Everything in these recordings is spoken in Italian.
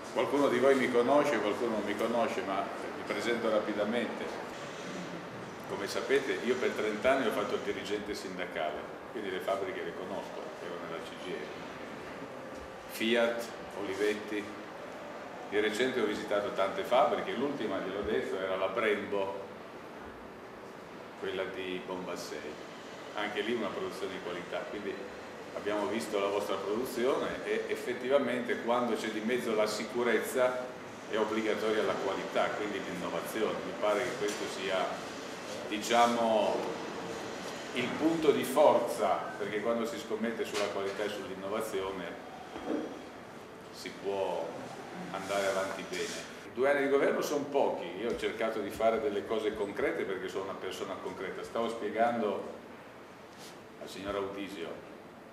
Qualcuno di voi mi conosce, qualcuno non mi conosce, ma mi presento rapidamente. Come sapete, io per 30 anni ho fatto il dirigente sindacale, quindi le fabbriche le conosco, ero nella CGIL. Fiat, Olivetti. Di recente ho visitato tante fabbriche, l'ultima, gliel'ho detto, era la Brembo, quella di Bombassei. Anche lì una produzione di qualità, quindi abbiamo visto la vostra produzione e effettivamente quando c'è di mezzo la sicurezza è obbligatoria la qualità, quindi l'innovazione. Mi pare che questo sia, diciamo, il punto di forza, perché quando si scommette sulla qualità e sull'innovazione si può andare avanti bene. I 2 anni di governo sono pochi, io ho cercato di fare delle cose concrete perché sono una persona concreta. Stavo spiegando al signor Audisio,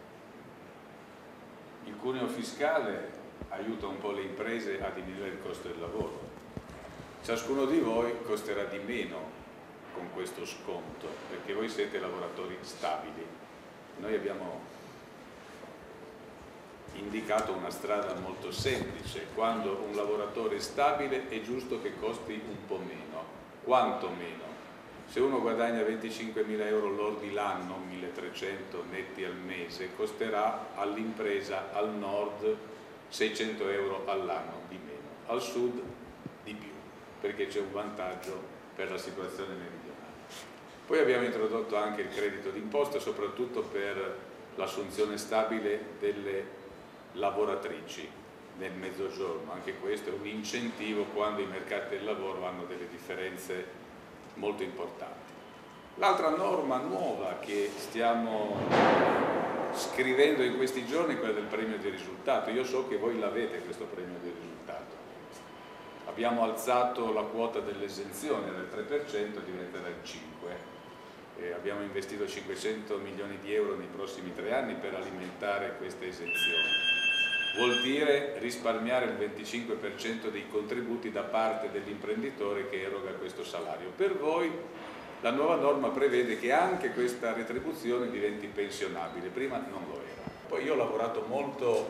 il cuneo fiscale aiuta un po' le imprese a diminuire il costo del lavoro. Ciascuno di voi costerà di meno con questo sconto, perché voi siete lavoratori stabili. Noi abbiamo indicato una strada molto semplice: quando un lavoratore è stabile è giusto che costi un po' meno. Quanto meno? Se uno guadagna 25.000 euro lordi l'anno, 1.300 netti al mese, costerà all'impresa al nord 600 euro all'anno di meno, al sud di più, perché c'è un vantaggio per la situazione meridionale. Poi abbiamo introdotto anche il credito d'imposta, soprattutto per l'assunzione stabile delle lavoratrici nel mezzogiorno. Anche questo è un incentivo quando i mercati del lavoro hanno delle differenze molto importanti. L'altra norma nuova che stiamo scrivendo in questi giorni è quella del premio di risultato. Io so che voi l'avete questo premio di risultato. Abbiamo alzato la quota dell'esenzione dal 3%, diventa del 5%. Abbiamo investito 500 milioni di euro nei prossimi 3 anni per alimentare questa esenzione. Vuol dire risparmiare il 25% dei contributi da parte dell'imprenditore che eroga questo salario. Per voi la nuova norma prevede che anche questa retribuzione diventi pensionabile, prima non lo era. Poi io ho lavorato molto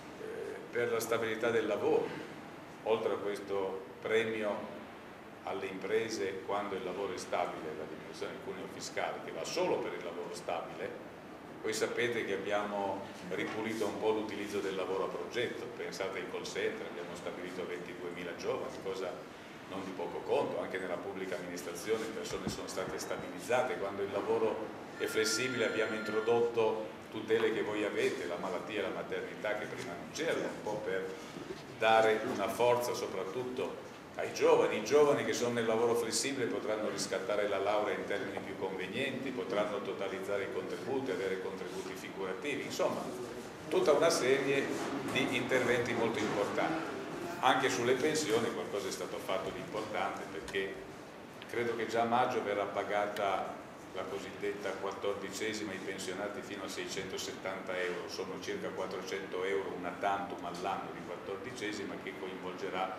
per la stabilità del lavoro, oltre a questo premio alle imprese quando il lavoro è stabile, la diminuzione del cuneo fiscale che va solo per il lavoro stabile. Voi sapete che abbiamo ripulito un po' l'utilizzo del lavoro a progetto, pensate ai call center, abbiamo stabilito 22.000 giovani, cosa non di poco conto. Anche nella pubblica amministrazione le persone sono state stabilizzate. Quando il lavoro è flessibile abbiamo introdotto tutele che voi avete, la malattia e la maternità che prima non c'erano, un po' per dare una forza soprattutto ai giovani. I giovani che sono nel lavoro flessibile potranno riscattare la laurea in termini più convenienti, potranno totalizzare i contributi, avere contributi figurativi, insomma tutta una serie di interventi molto importanti. Anche sulle pensioni qualcosa è stato fatto di importante, perché credo che già a maggio verrà pagata la cosiddetta 14esima ai pensionati fino a 670 euro, sono circa 400 euro una tantum all'anno di 14esima, che coinvolgerà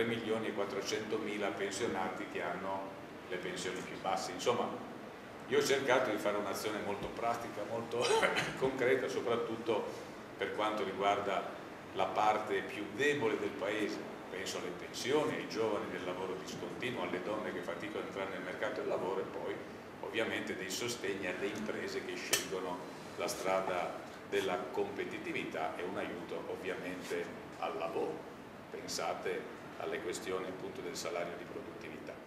3.400.000 pensionati che hanno le pensioni più basse. Insomma, io ho cercato di fare un'azione molto pratica, molto concreta, soprattutto per quanto riguarda la parte più debole del paese. Penso alle pensioni, ai giovani del lavoro discontinuo, alle donne che faticano ad entrare nel mercato del lavoro, e poi ovviamente dei sostegni alle imprese che scelgono la strada della competitività e un aiuto ovviamente al lavoro. Pensate alle questioni appunto del salario di produttività.